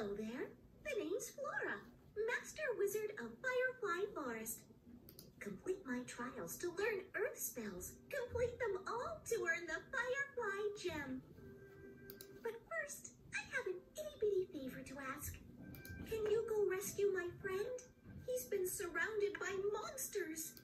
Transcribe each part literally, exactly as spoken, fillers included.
Hello there. The name's Flora, Master Wizard of Firefly Forest. Complete my trials to learn earth spells. Complete them all to earn the Firefly Gem. But first, I have an itty-bitty favor to ask. Can you go rescue my friend? He's been surrounded by monsters.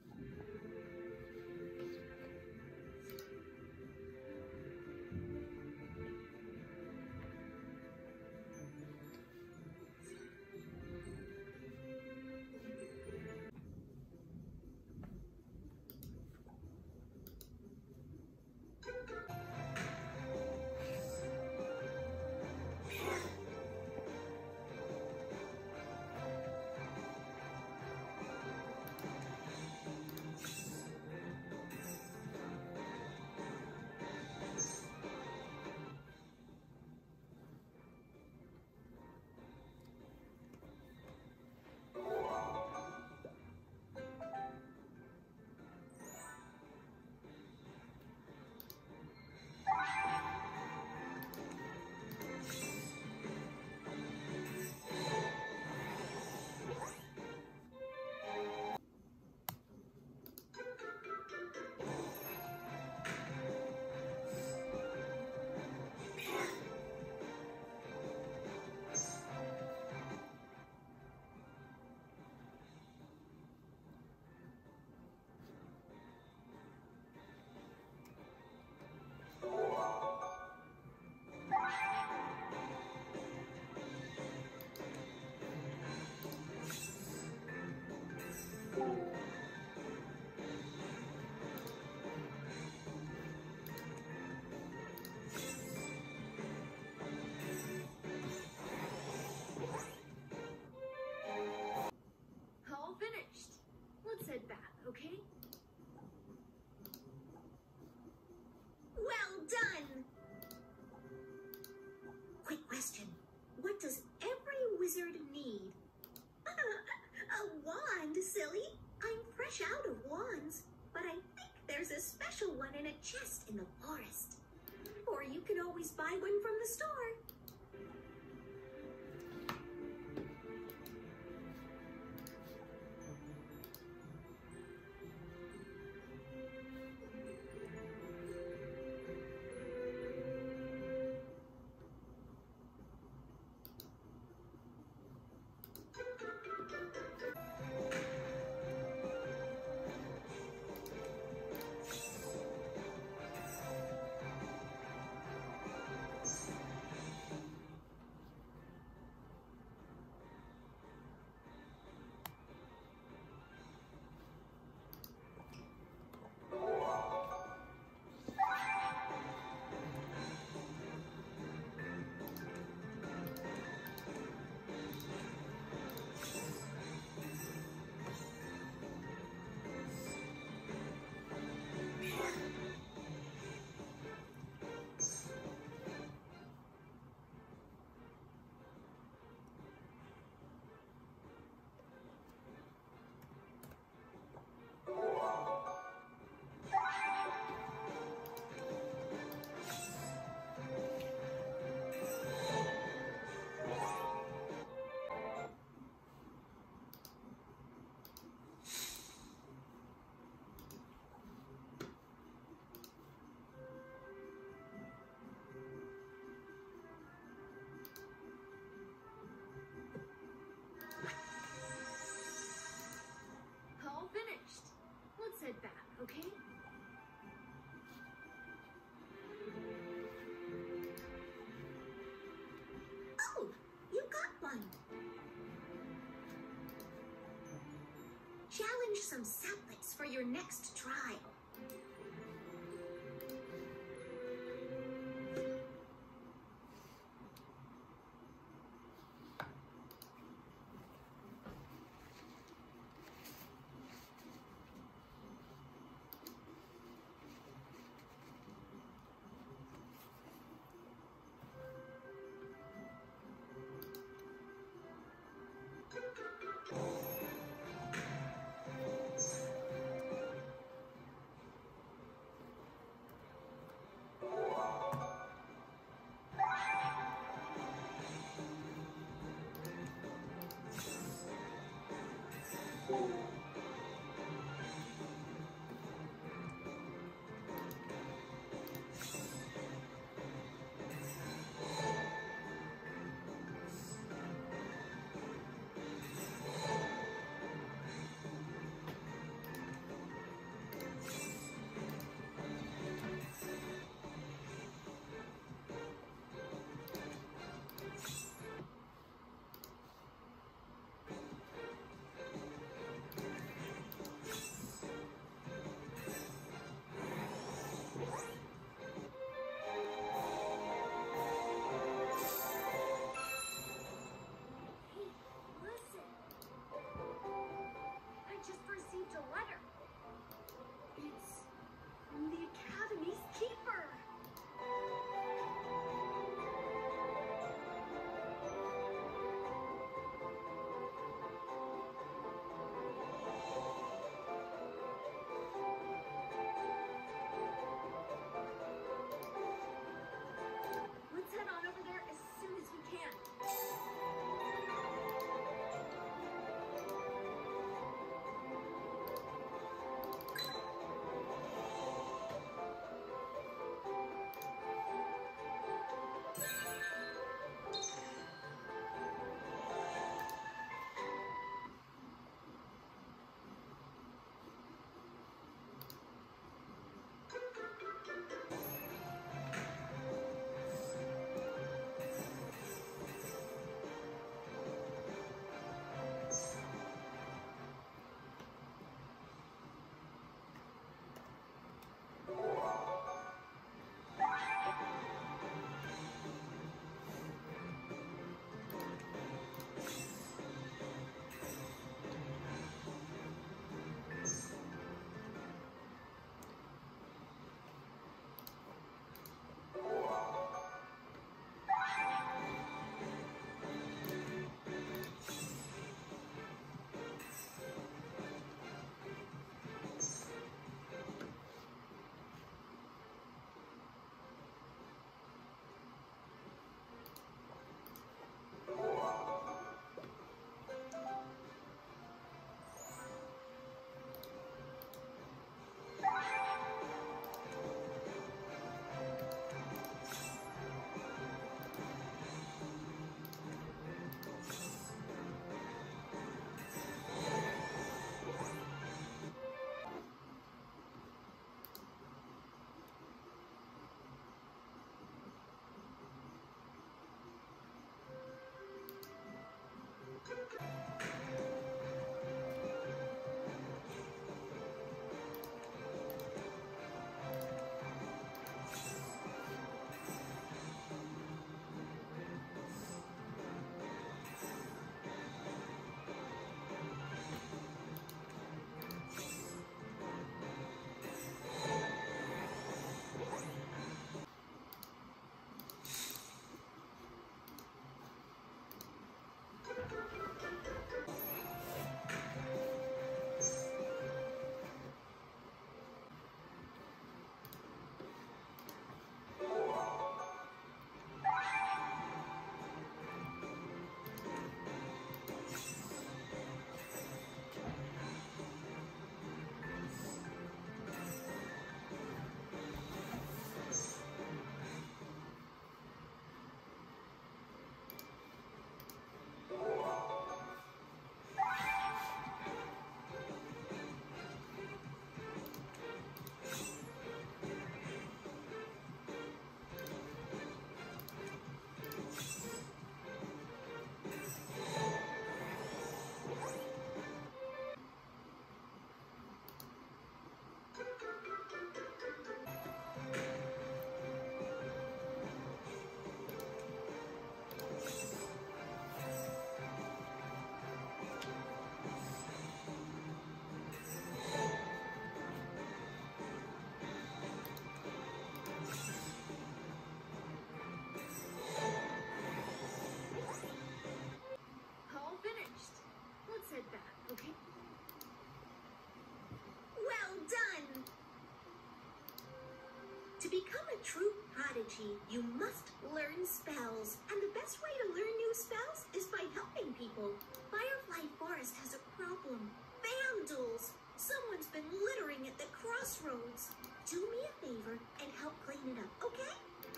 All finished. Let's head back, okay? Well done! Quick question. What does every wizard need? A wand, silly. I'm fresh out of wands, but I think there's a special one in a chest in the forest. Or you can always buy one from the store. All finished. Let's head back, okay? Oh, you got one. Challenge some saplings for your next trial. To become a true prodigy, you must learn spells. And the best way to learn new spells is by helping people. Firefly Forest has a problem. at the crossroads. Do me a favor and help clean it up, okay?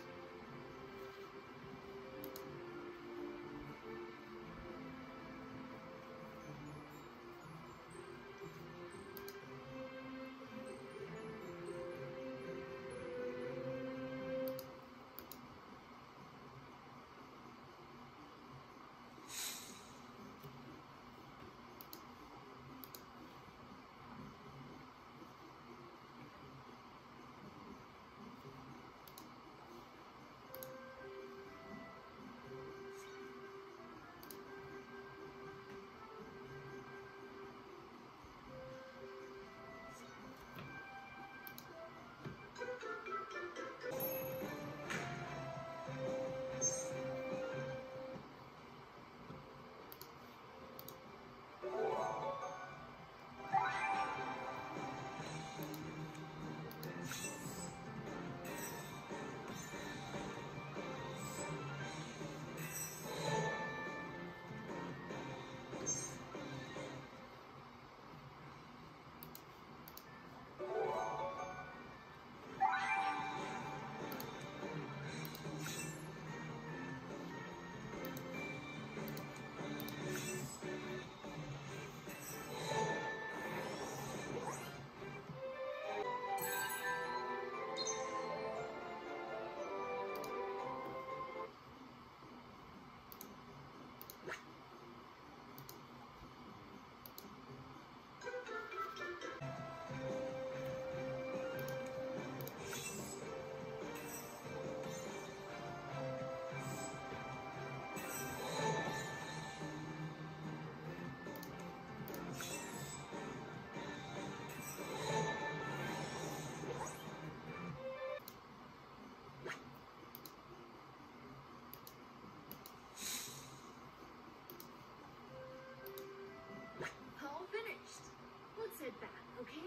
All finished. Let's head back, okay?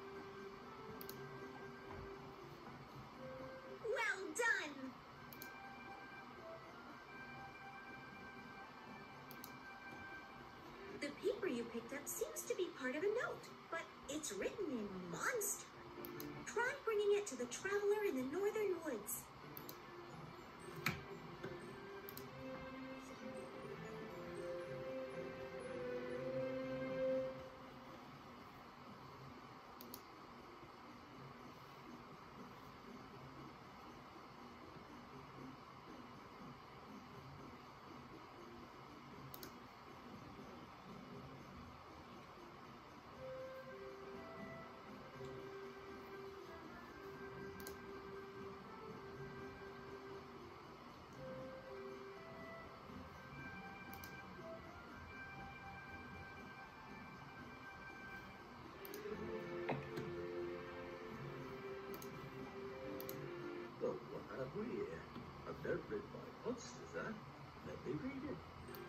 Well done! The paper you picked up seems to be part of a note, but it's written in monster. Try bringing it to the traveler in the northern woods. Well, what have we here? A note written by monsters, huh? Let me read it.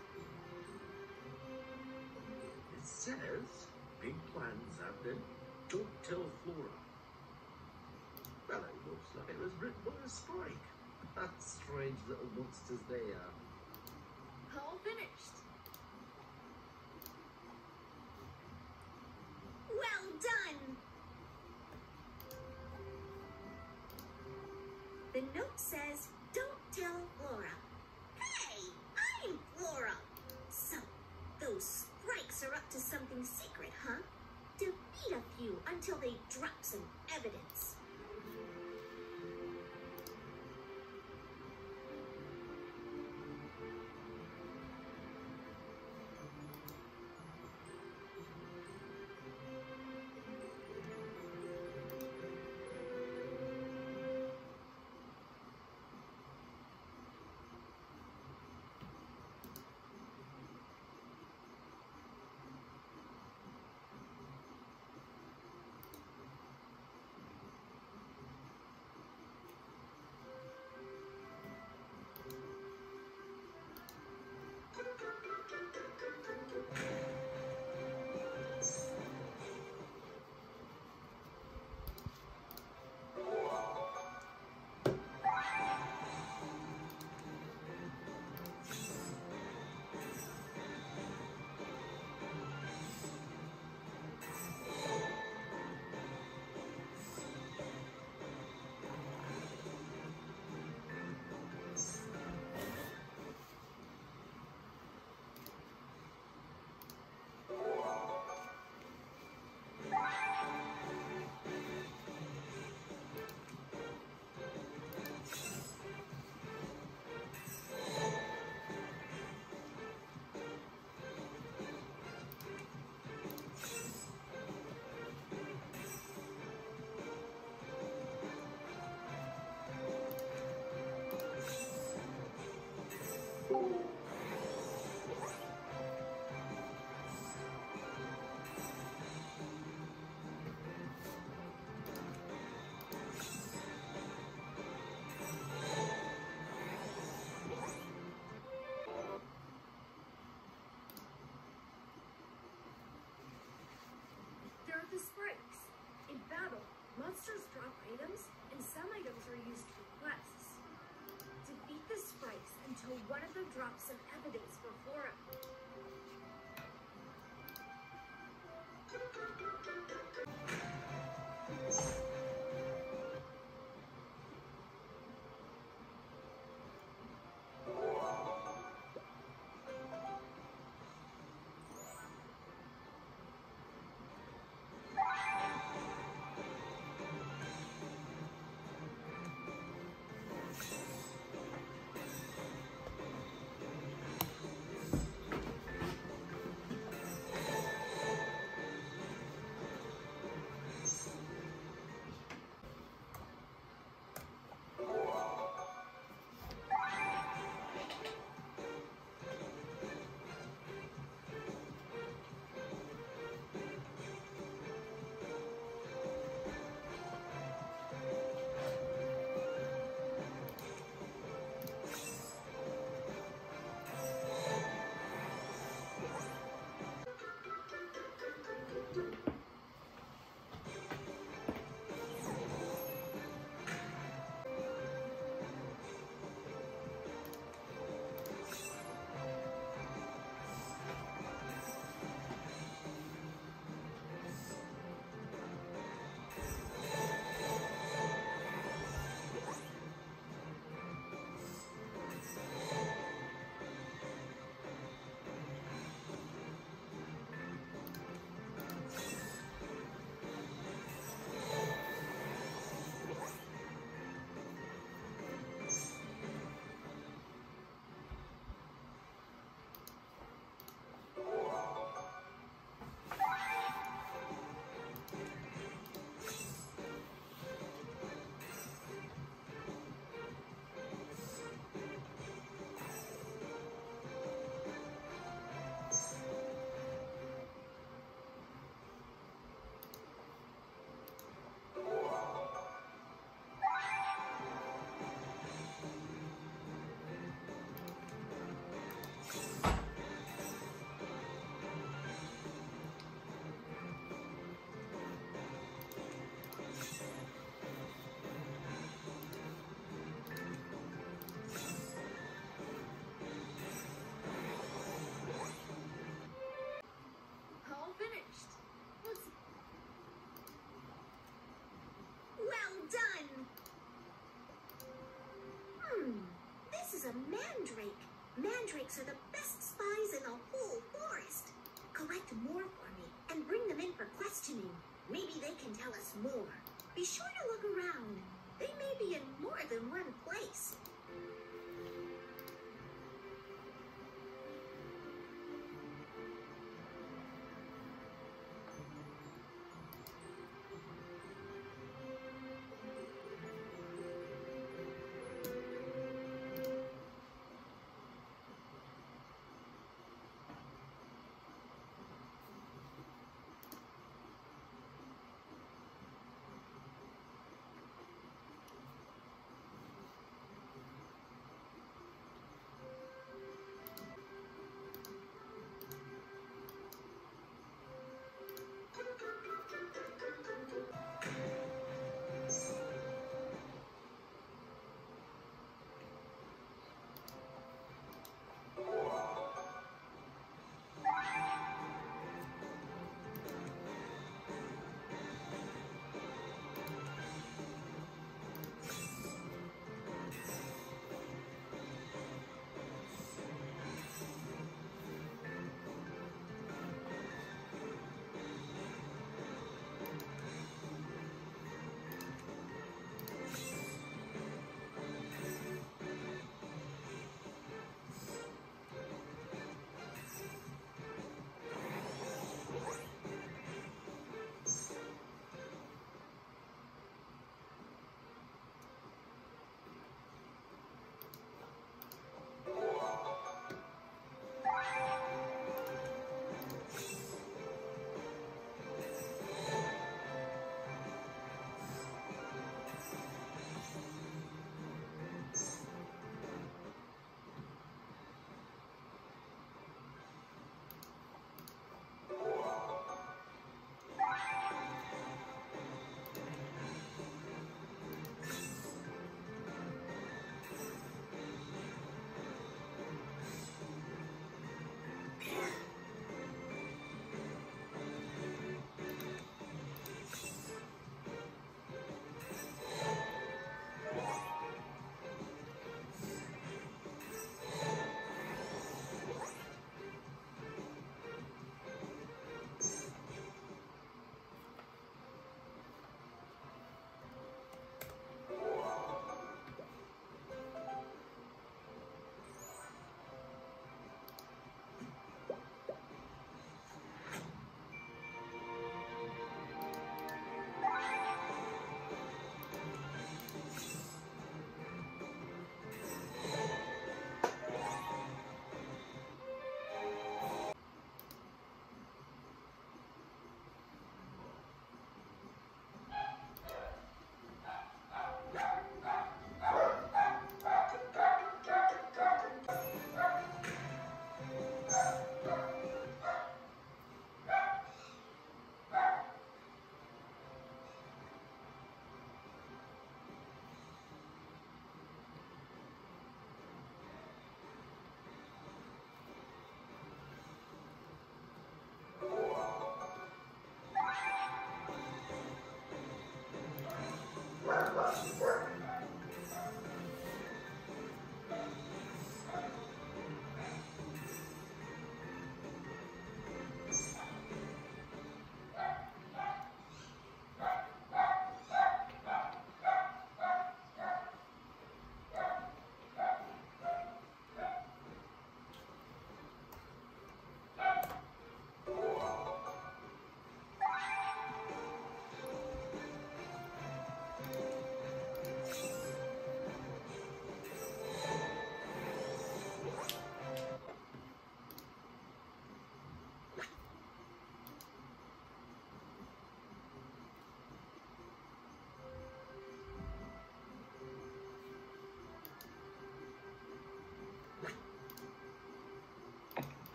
It says, big plans have been. Don't tell Flora. Well, it looks like it was written by a sprite. That's strange little monsters they are. All finished. Well done! The note says, don't tell Flora. Hey, I'm Flora! So, those sprites are up to something secret, huh? Defeat a few until they drop some evidence. Monsters drop items, and some items are used for quests. Defeat the sprites until one of them drops some evidence for Flora. All finished. Let's Well done! Hmm, this is a mandrake. Mandrakes are the best spies in the whole forest. Collect more for me and bring them in for questioning. Maybe they can tell us more. Be sure to look around. They may be in more than one place.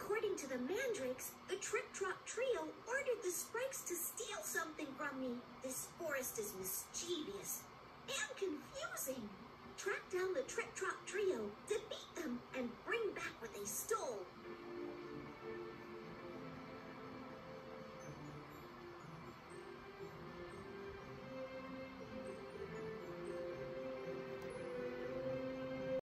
According to the mandrakes, the Trick-Trot Trio ordered the sprites to steal something from me. This forest is mischievous and confusing.